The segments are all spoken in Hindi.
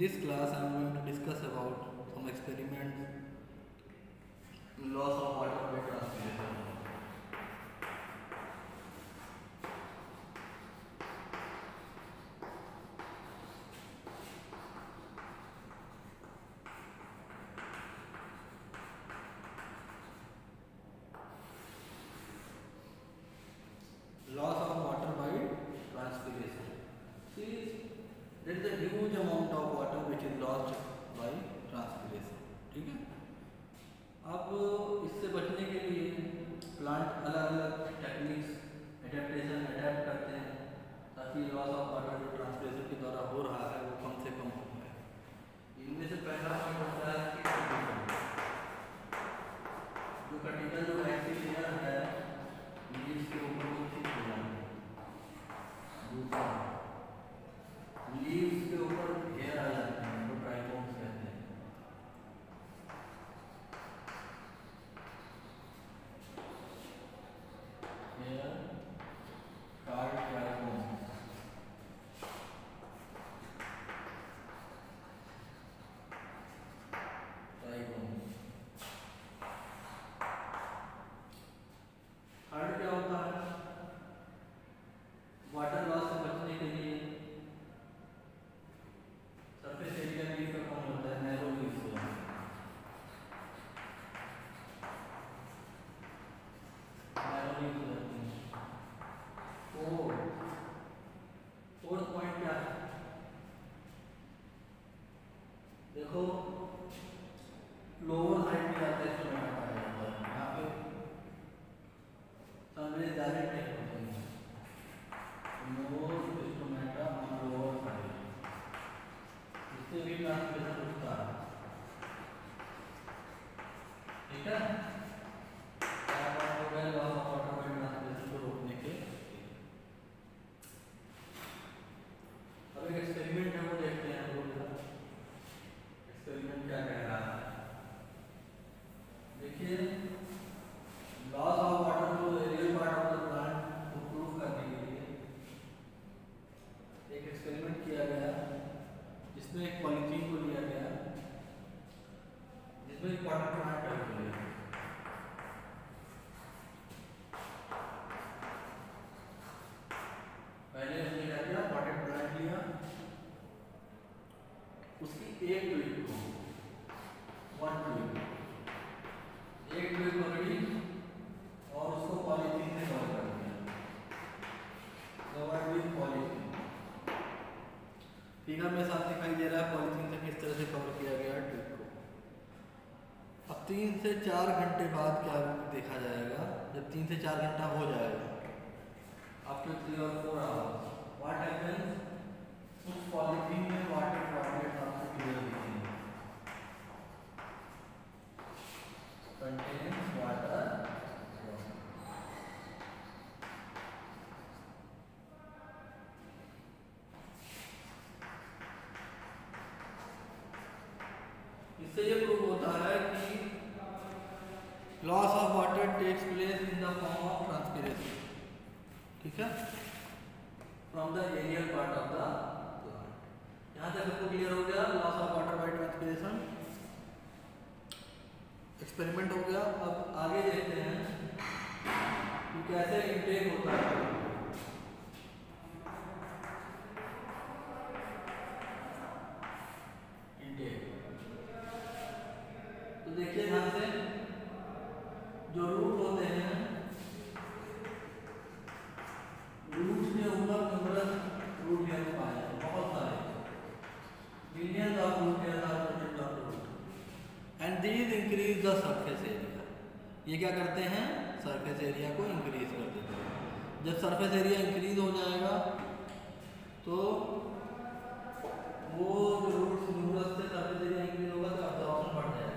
this class I am going to discuss about some experiments, loss of water by transpiration. Loss of water by transpiration. See, there is a huge amount of water which is lost by transpiration. ठीक है? अब इससे बचने के लिए प्लांट अलग अलग टेक्निक्स एडेप्टेशन अडेप्ट करते हैं ताकि लॉस ऑफ वाटर जो ट्रांसपिरेशन के द्वारा हो रहा है वो कम से कम हो जाए। इनमें से पहला पॉइंट होता है कि कटिकल जो एक्टिव लेयर है लीव्स के ऊपर वो ठीक हो जाती है। दूसरा लीव्स के ऊपर घेर आ जाते हैं जो ट्राइकोम्स कहते हैं। हेयर कार्ड ट्राइकोम्स थर्ड क्या होता है? वाटर लॉस से बचने के लिए सरफेस एरिया लीव का कम होता है, नैरो लीव्स हो जाते हैं। फोर्थ पॉइंट क्या है? देखो लोअर साइड में जाता है यहाँ पे सनरेज डायरेक्ट नहीं होती है। स्टोमेटा ऑन लोअर साइड, इससे भी ट्रांसमिशन रुकता है। ठीक है, loss of water by transpiration को रोकने के। अब एक एक्सपेरिमेंट है वो देखते हैं। एक्सपेरिमेंट क्या कह रहा है देखिए। लॉस ऑफ वाटर को aerial part of the plant को प्रूव करने के लिए एक एक्सपेरिमेंट किया गया जिसमें एक पॉलीथीन को लिया गया जिसमें एक वाटर प्लांट रख दिया। पहले हमने क्या किया, पॉटेड प्लांट लिया, उसकी एक ट्यूब को एक ट्यूब पकड़ी और उसको पॉलीथीन से कवर कर दिया। Covered with polythene. फिगर में साफ दिखाई दे रहा है पॉलीथीन से किस तरह से कवर किया गया है ट्यूब को। अब 3 से 4 घंटे बाद क्या देखा जाएगा? जब 3 से 4 घंटा हो जाएगा, आफ्टर 3 और 4 आवर्स, व्हाट हैपेंस? उस पॉलीथीन में वाटर ड्रॉपलेट्स आपको क्लियर दिखेंगे। Contains water. इससे ये प्रूव होता है कि loss of water takes place in the form of transpiration. ठीक है, from the aerial part of the plant. यहाँ तक आपको क्लियर हो गया loss of water by transpiration. Experiment हो गया। अब आगे देखते हैं कि कैसे इनटेक होता है। इनटेक तो देखिए ध्यान से, जो रूट होते हैं, रूट्स के ऊपर न्यूमरस रूट हेयर पाए जाते हैं, बहुत सारे, millions of root hair are present on root and these increase the surface area. ये क्या करते हैं? सरफेस एरिया को इंक्रीज कर देते हैं। जब सरफेस एरिया इंक्रीज हो जाएगा तो वो जो रूट्स न्यूमरस से सरफेस एरिया इंक्रीज होगा तो अब्जॉर्प्शन बढ़ जाएगा।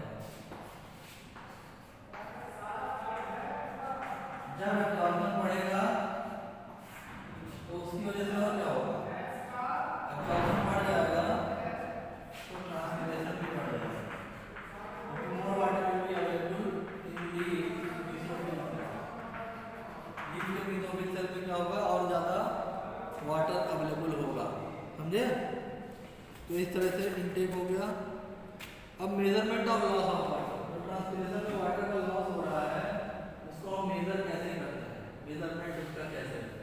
जब अब्जॉर्प्शन बढ़ेगा तो उसकी वजह से और क्या होगा? अब्जॉर्प्शन बढ़ जाएगा तो ट्रांसपिरेशन भी बढ़ जाएगा। More water will be available in leaf के मेसोफिल सेल में क्या होगा? और ज़्यादा वाटर अवेलेबल होगा। समझे? तो इस तरह से intake measurement of loss of water, तो ट्रांसपिरेशन में वाटर का लॉस हो रहा है उसको हम मेजर कैसे करते हैं, मेजरमेंट उसका कैसे है?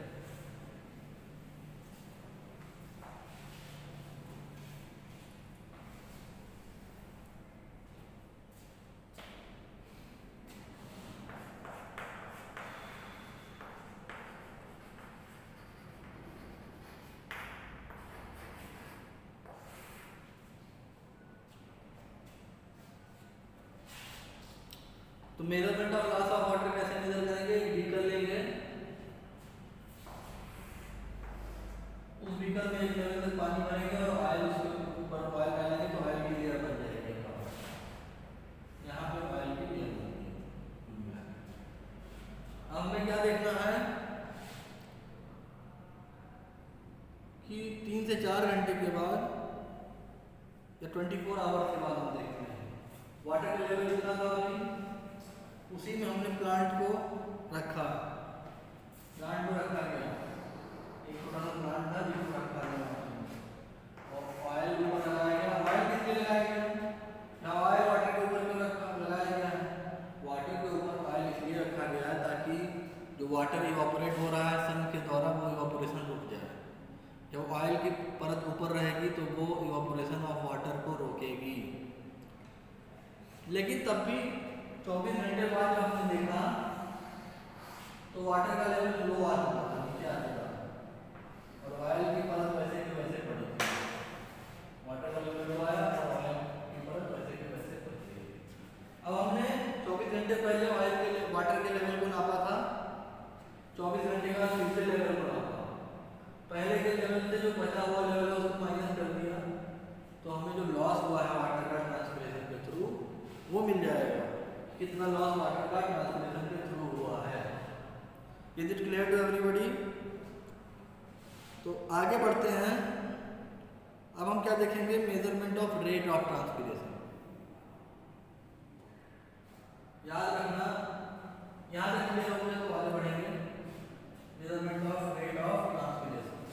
तो measurement of loss of water कैसे मेजर करेंगे? एक बीकर लेंगे, उस बीकर में एक लेवल तक पानी भरेंगे और ऑयल उसके ऊपर ऑयल डालेंगे तो ऑयल की लेयर बन जाएगी। यहाँ पे ऑयल की लेयर बनती है। अब हमें क्या देखना है कि 3 से 4 घंटे के बाद या 24 आवर्स के बाद हम देखते हैं वाटर का लेवल कितना था अभी, उसी में हमने प्लांट को रखा गया, एक छोटा सा प्लांट था जिसको रखा गया और ऑयल ऊपर लगाया गया। ऑयल किस लिए लगाया गया? ना ऑयल वाटर के ऊपर क्यों लगाया गया है? वाटर के ऊपर ऑयल इसलिए रखा गया है ताकि जो वाटर इवापोरेट हो रहा है सन के द्वारा वो इवापोरेशन रुक जाए। जब ऑयल की परत ऊपर रहेगी तो वो इवापोरेशन ऑफ वाटर को रोकेगी। लेकिन तब भी 24 घंटे बाद जब हमने देखा तो वाटर का लेवल लो आ चुका था, नीचे आ चुका था और ऑयल की परत वैसे की वैसे पड़ी थी। वाटर का लेवल लो आया और ऑयल की परत वैसे की वैसे पड़ी थी। अब हमने 24 घंटे पहले ऑयल के वाटर के लेवल को नापा था, 24 घंटे का फिर से लेवल को नापा, पहले के लेवल से जो बचा हुआ लेवल है उसको माइनस कर दिया तो हमें जो लॉस हुआ है वाटर का ट्रांसपिरेशन के थ्रू वो मिल जाएगा। कितना लॉस वाटर का ट्रांसपिरेशन के थ्रू हुआ है। Is it clear to everybody? तो आगे बढ़ते हैं। अब हम क्या देखेंगे? Measurement of rate of transpiration. याद रखना, यहाँ तक क्लियर हो गया तो आगे बढ़ेंगे। Measurement of rate of transpiration.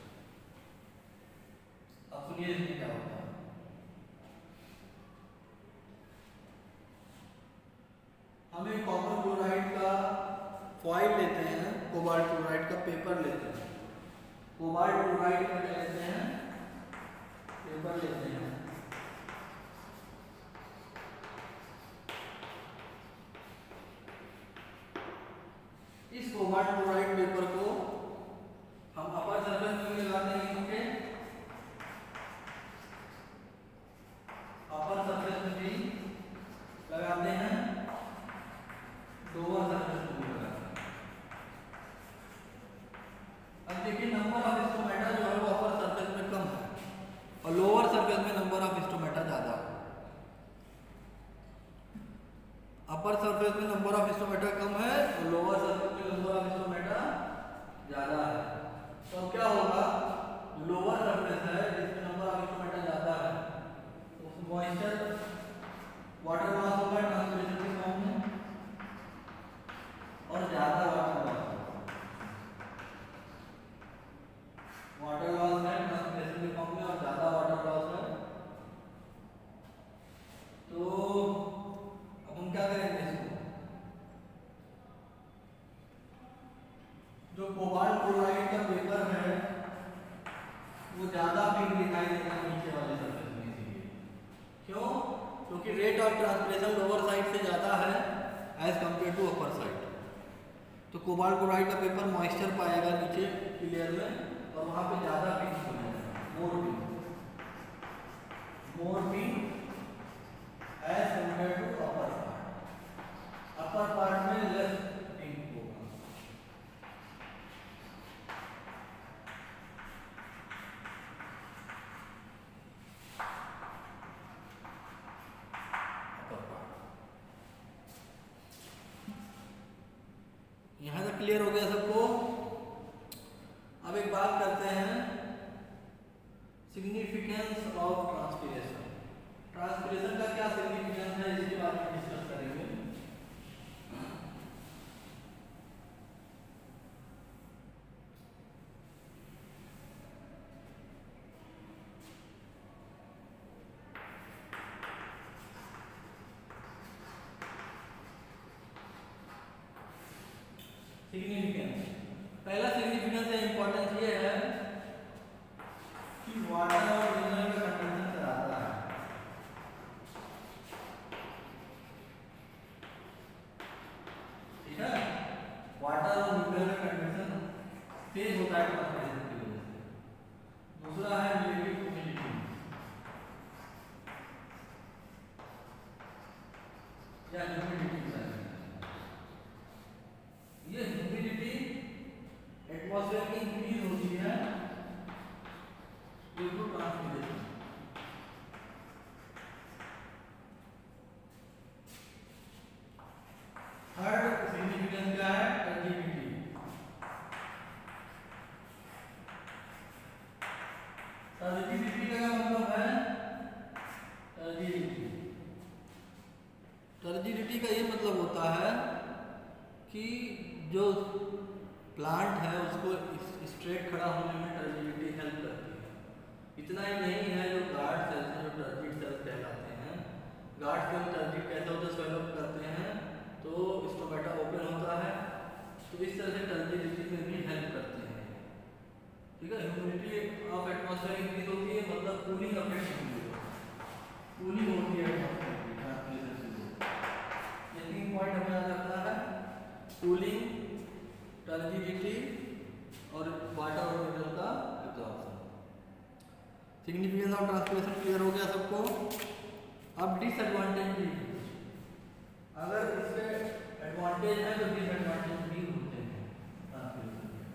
अब सुनिए इसमें क्या होता है। हमें कॉपर क्लोराइड का फॉइल लेते हैं, कोबाल्ट क्लोराइड का पेपर लेते हैं, कोबाल्ट क्लोराइड का क्या लेते हैं? पेपर लेते हैं। इस कोबाल्ट क्लोराइड पेपर को हम अपर सरफेस में लगाते हैं, क्योंकि अपर सरफेस में भी लगाते हैं, लोअर सरफेस में भी लगाते हैं। अब देखिए नंबर ऑफ स्टोमेटा जो है वो अपर सरफेस में कम है और लोअर सरफेस में नंबर ऑफ स्टोमेटा ज्यादा है। अपर सरफेस में नंबर ऑफ स्टोमेटा कम है और लोअर सरफेस में नंबर ऑफ स्टोमेटा ज्यादा है। तो क्या होगा? लोअर सरफेस है जिसमें नंबर ऑफ स्टोमेटा ज्यादा है, तो मॉइस्चर वाटर लॉस होगा ट्रांसपिरेशन के फॉर्म में और ज्यादा वाटर लॉस होगा। वाटर लॉस है ट्रांसपिरेशन के फॉर्म में और ज्यादा वाटर लॉस है। तो अब हम क्या करेंगे? इसको जो कोबाल्ट क्लोराइड का पेपर है वो ज्यादा पिंक दिखाई देगा नीचे वाले सरफेस में, इसीलिए। क्यों? क्योंकि rate of transpiration lower side से ज्यादा है as compare to upper side. तो कोबाल्ट क्लोराइड का पेपर मॉइस्चर पाएगा नीचे की लेयर में और वहां पे ज्यादा पिंक हो जाएगा, more pink as compare to upper part. Upper part में लेस पिंक होगा। यहां तक क्लियर हो गया सबको? अब एक बात करते हैं, सिग्निफिकेंस ऑफ ट्रांसपिरेशन। ट्रांसपिरेशन का क्या सिग्निफिकेंस है इसके बारे में डिस्कस करेंगे। सिग्निफिकेंस, पहला सिग्निफिकेंस या इंपॉर्टेंस ये है कि वाटर और मिनरल का कंडीशन कराता है। ठीक है, वाटर और मिनरल का कंडीशन तेज होता है ट्रांसपिरेशन की वजह से। दूसरा है रिलेटिव ह्यूमिडिटी, या ह्यूमिडिटी ये ह्यूमिडिटी एटमॉस्फेयर की इंक्रीज होती है due to transpiration. Third significance क्या है, टर्जिडिटी। टर्जिडिटी का मतलब है टर्जिडिटी, टर्जिडिटी का ये मतलब होता है कि जो प्लांट है उसको स्ट्रेट खड़ा होने में टर्जिडिटी हेल्प करती है। इतना ही नहीं है, जो गार्ड सेल्स हैं, जो टर्जिड सेल्स कहलाते हैं, गार्ड सेल टर्जिड कैसे होते स्वेलअप करते हैं तो स्टोमेटा ओपन होता है, तो इस तरह से टर्जिडिटी में भी हेल्प करते हैं। ठीक है, ह्यूमिडिटी ऑफ एटमॉस्फेयर इंक्रीज होती है, मतलब कूलिंग अफेक्ट होती है, कूलिंग होती है एटमॉस्फेयर की ट्रांसपिरेशन से। ये तीन पॉइंट हमें याद रखना है, कूलिंग, टर्जिडिटी और वाटर और मिनरल का absorption. Significance of transpiration clear हो गया सबको। अब डिसएडवांटेज भी, अगर इसके एडवांटेज है तो डिसएडवांटेज भी होते हैं ट्रांसपिरेशन के।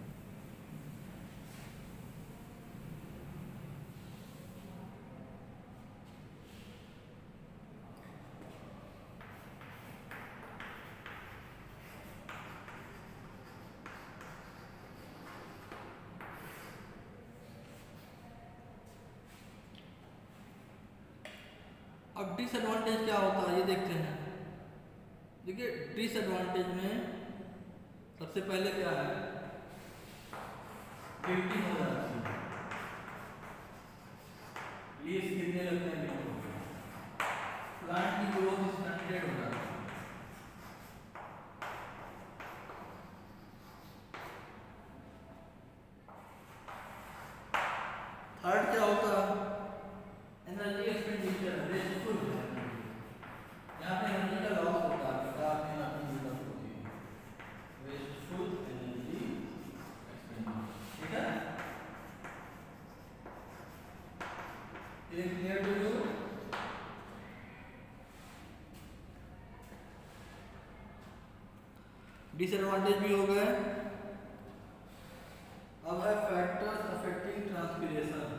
अब डिसएडवांटेज क्या होता है ये देखते हैं। देखिए डिसएडवांटेज में सबसे पहले क्या है, टिल्टिंग हो जाती है, लीव्स गिरने लगते हैं बिल्कुल, प्लांट की ग्रोथ स्टंटेड हो जाती है। थर्ड क्या होता है, एनर्जी एक्सपेंडिचर, वेस्टफुल एनर्जी, यहाँ पे एनर्जी का लॉस होता है, कार्बन एनर्जी बिल्डअप होती है, वेस्टफुल एनर्जी एक्सपेंडिचर। ठीक है, ये क्लियर टू यू। डिसएडवांटेज भी हो गए। अब है फैक्टर्स अफेक्टिंग ट्रांसपिरेशन।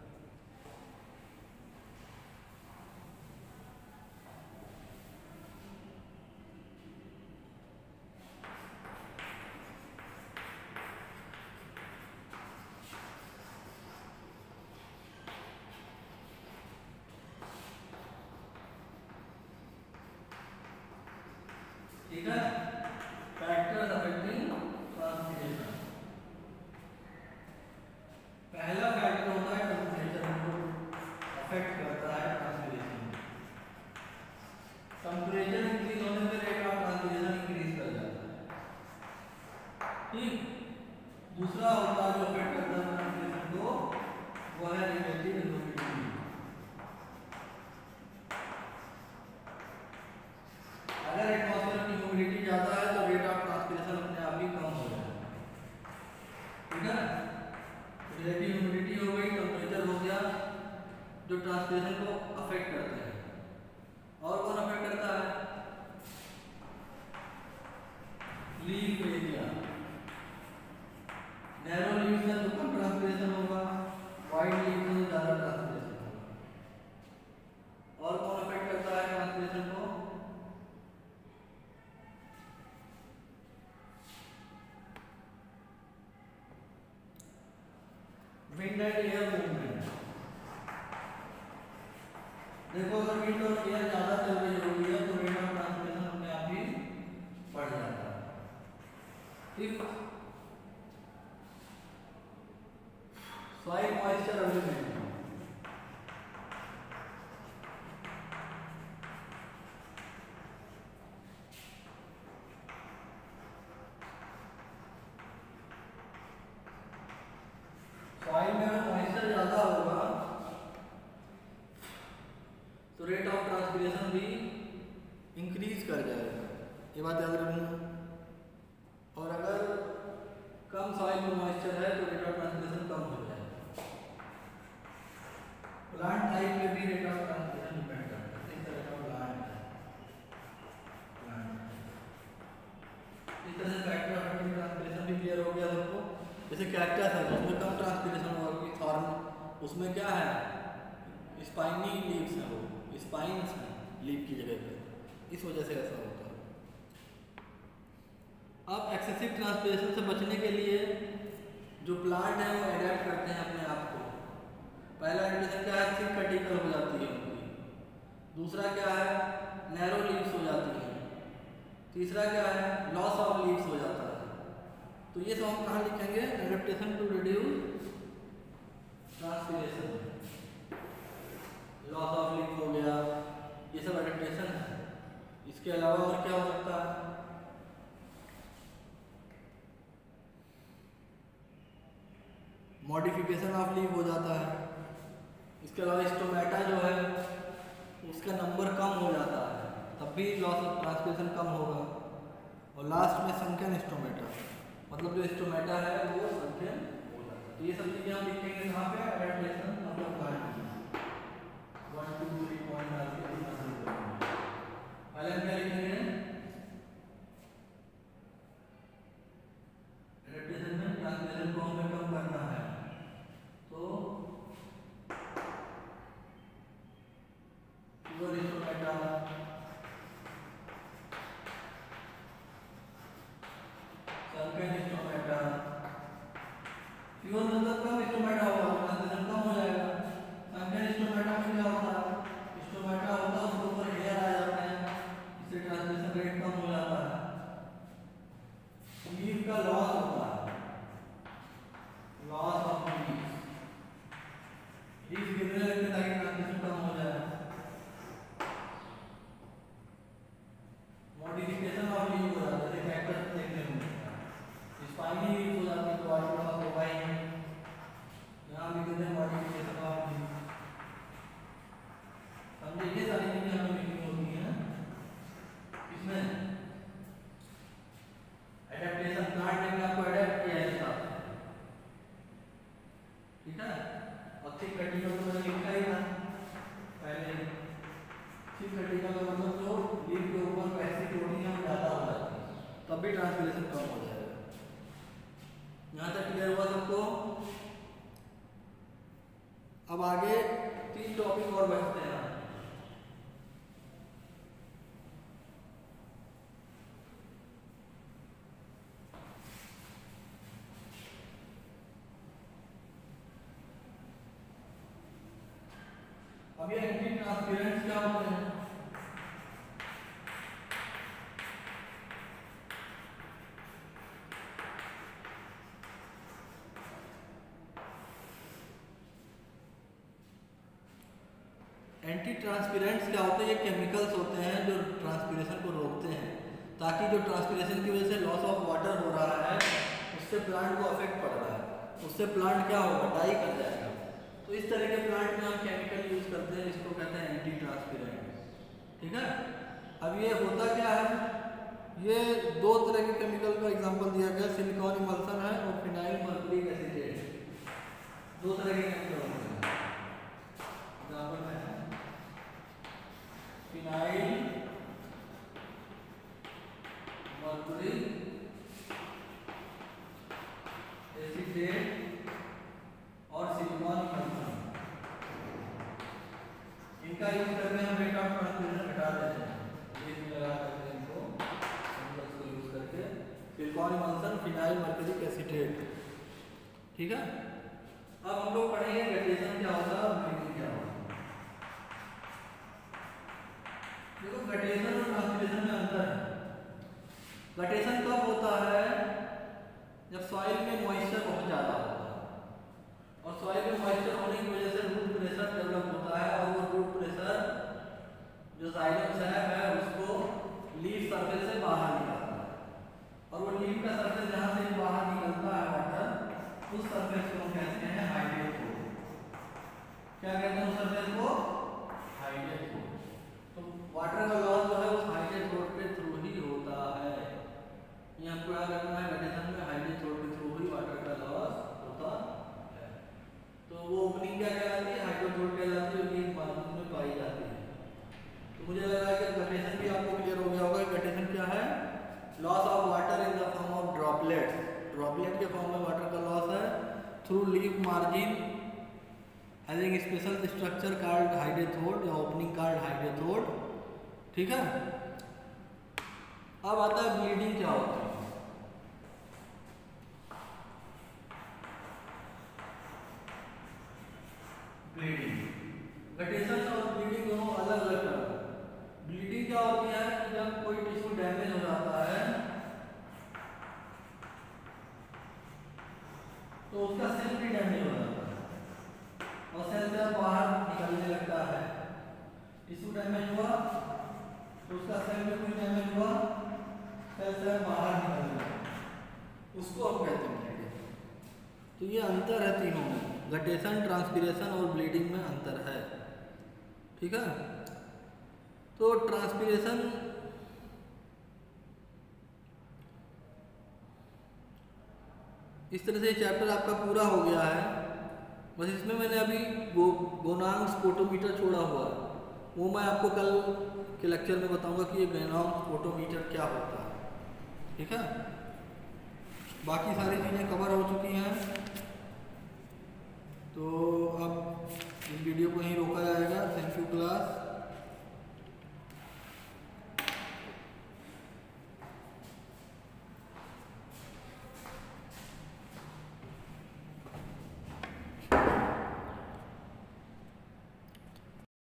ठीक है, फैक्टर्स अफेक्टिंग ट्रांसपिरेशन। पहला फैक्टर होता है टेम्परेचर, हमको अफेक्ट करता है ट्रांसपिरेशन। टेम्परेचर इंक्रीज होने से रेट ऑफ ट्रांसपिरेशन इंक्रीज कर जाता है। ठीक, दूसरा होता है जो अफेक्ट करता है ट्रांसपिरेशन को, वो है रिलेटिव ह्यूमिडिटी। अगर एटमॉस्फेयर की ह्यूमिडिटी ज्यादा है तो रेट ऑफ ट्रांसपिरेशन अपने आप ही कम हो जाएगा। ठीक है, रिलेटिव ह्यूमिडिटी हो गई, टेम्परेचर हो गया, जो ट्रांसपिरेशन को अफेक्ट करते हैं। और कौन अफेक्ट करता है, लीफ एरिया, नैरो लीफ से तो कम ट्रांसपिरेशन होगा, वाइड लीफ से ज्यादा ट्रांसपिरेशन होगा। और कौन अफेक्ट करता है ट्रांसपिरेशन को, विंड एंड एयर मूवमेंट। देखो अगर विंड और एयर ज्यादा चल रही होगी तो रेट ऑफ ट्रांसपिरेशन अपने आप ही बढ़ जाता है। इफ सॉइल मॉइस्चर अवेलेबिलिटी, कर जाएगा, ये बात याद रखना। और अगर कम सॉइल में मॉइस्चर है तो रेट ऑफ ट्रांसपिरेशन कम हो जाएगा। प्लांट टाइप में भी रेट ऑफ ट्रांसपिरेशन डिपेंड करता है, इस तरह का प्लांट है, इस तरह से फैक्टर ऑफ ट्रांसपिरेशन भी क्लियर हो गया सबको। जैसे कैक्टस है उसमें कम ट्रांसपिरेशन होगा क्योंकि थॉर्न उसमें क्या है स्पाइनी लीव्स हैं, वो स्पाइन्स हैं लीफ की जगह पे, इस वजह से ऐसा होता है। अब एक्सेसिव ट्रांसपिरेशन से बचने के लिए जो प्लांट हैं वो एडेप्ट करते हैं अपने आप को। पहला एडेप्टेशन क्या है, थिक कटिकल हो जाती है उनकी। दूसरा क्या है, नैरो लीव्स हो जाती हैं। तीसरा क्या है, लॉस ऑफ लीव्स हो जाता है। तो ये सब हम कहाँ लिखेंगे, adaptation to reduce transpiration, loss of leaf हो गया, ये सब एडेप्टेशन है। इसके अलावा और क्या हो सकता है, मॉडिफिकेशन ऑफ लीफ हो जाता है। इसके अलावा स्टोमेटा जो है उसका नंबर कम हो जाता है, तब भी लॉस ऑफ ट्रांसपिरेशन कम होगा। और लास्ट में संकन स्टोमेटा, मतलब जो स्टोमेटा है वो संकन हो जाता है। तो ये सब चीज़ें हम लिखेंगे यहाँ पे एडेप्टेशन मतलब प्लांट 1 2 3 पॉइंट डाल के लिखना शुरू करेंगे। पहले हम क्या लिखेंगे, एडेप्टेशन में ट्रांसपिरेशन को हमें कम करना है, तो fewer stomata, sunken stomata, fewer मतलब कम स्टोमेटा होगा ट्रांसपिरेशन कम हो जाएगा। संकन स्टोमेटा में क्या होता है, स्टोमेटा होता है उसके ऊपर हेयर आ जाते हैं, इससे ट्रांसपिरेशन रेट कम हो जाता है। लीफ का लॉस होता है, लॉस ऑफ लीफ, लीफ गिरने लगते ताकि ट्रांसपिरेशन कम हो जाए। मॉडिफिकेशन ऑफ लीफ हो जाता है, जैसे कैक्टस देखने को मिलता है, स्पाइनी लीफ हो जाती है तो वाटर लॉस होगा ही नहीं। यहाँ भी कहते हैं मॉडिफिकेशन ऑफ लीफ, समझे, ये सारी चीजें हमें लिखनी होती हैं इसमें। एडेप्टेशन प्लांट ने आपको एडेप्ट किया है हिसाब से, ठीक है। और थिक कटिकल तो मैंने लिखा ही था पहले। थिक कटिकल का मतलब जो लीफ के ऊपर वैसी प्रोटीन है वो ज़्यादा हो जाती है, तब भी ट्रांसपिरेशन कम हो जाएगा। यहाँ तक क्लियर हुआ सबको। अब आगे 3 टॉपिक और बचते हैं। अब ये एंटी ट्रांसपेरेंट्स क्या होते हैं, एंटी ट्रांसपेरेंट्स क्या होते हैं, ये केमिकल्स होते हैं जो ट्रांसपिरेशन को रोकते हैं, ताकि जो ट्रांसपिरेशन की वजह से लॉस ऑफ वाटर हो रहा है उससे प्लांट को अफेक्ट पड़ रहा है, उससे प्लांट क्या होगा, डाई कर जाएगा। तो इस तरह के प्लांट में हम केमिकल यूज करते हैं, इसको कहते हैं एंटी ट्रांसपेरेंट, ठीक है। अब ये होता क्या है, ये 2 तरह के केमिकल का एग्जांपल दिया गया, सिलिकॉन इमल्सन है और फिनाइल मर्क्यूरिक एसिटेट, 2 तरह के केमिकल होते हैं। एग्जांपल में फिनाइल मर्क्यूरिक एसिटेट और सिलिकॉन इमल्सन, इनका यूज करके हम रेट ऑफ ट्रांसपिरेशन घटा देते हैं। इसमें लगा करके इनको केमिकल्स को यूज करके silicone emulsion, phenyl mercuric acetate, ठीक है। अब हम लोग पढ़ेंगे ग्रेडेशन क्या होता है और ब्लीडिंग क्या होता है। देखो ग्रेडेशन और ट्रांसपिरेशन में अंतर है। ग्रेडेशन कब होता है, जब सॉइल में मॉइस्चर बहुत ज़्यादा होता है और सॉइल में मॉइस्चर होने की वजह से रूट प्रेशर डेवलप होता है, और वो रूट प्रेशर जो जाइलम सैप है उसको लीफ सरफेस से बाहर निकालता है, और वो लीफ का सरफेस जहाँ से बाहर निकलता है वाटर, उस सरफेस को हम कहते हैं हाइड्रेट कोट। क्या कहते हैं उस सरफेस को, हाइड्रेट कोट। तो वाटर का लॉस जो है उस हाइड्रेट कोट पे loss of water in the form of droplets, droplet के फॉर्म में वाटर का लॉस है through leaf margin having special structure called hydathode या ओपनिंग कॉल्ड हाइडेथोड। ठीक है। अब आता है ब्लीडिंग क्या होता है। ब्लीडिंग, गटेशन और ब्लीडिंग दोनों अलग अलग तरह। ब्लीडिंग क्या होती है कि जब कोई टिश्यू डैमेज हो जाता है तो उसका सेल भी डैमेज हो जाता है और सेल से बाहर निकलने लगता है। टिश्यू डैमेज हुआ तो उसका सेल में कुछ डैमेज हुआ, सेल से बाहर निकलने लगा, उसको हम कहते हैं ब्लीडिंग। तो ये अंतर है तीनों में, गटेशन, ट्रांसपीरेशन और ब्लीडिंग में अंतर है। ठीक है। तो ट्रांसपीरेशन इस तरह से चैप्टर आपका पूरा हो गया है। बस इसमें मैंने अभी गोनांग स्पोटोमीटर छोड़ा हुआ है, वो मैं आपको कल के लेक्चर में बताऊंगा कि ये गोनांग स्पोटोमीटर क्या होता है। ठीक है। बाकी सारी चीज़ें कवर हो चुकी हैं।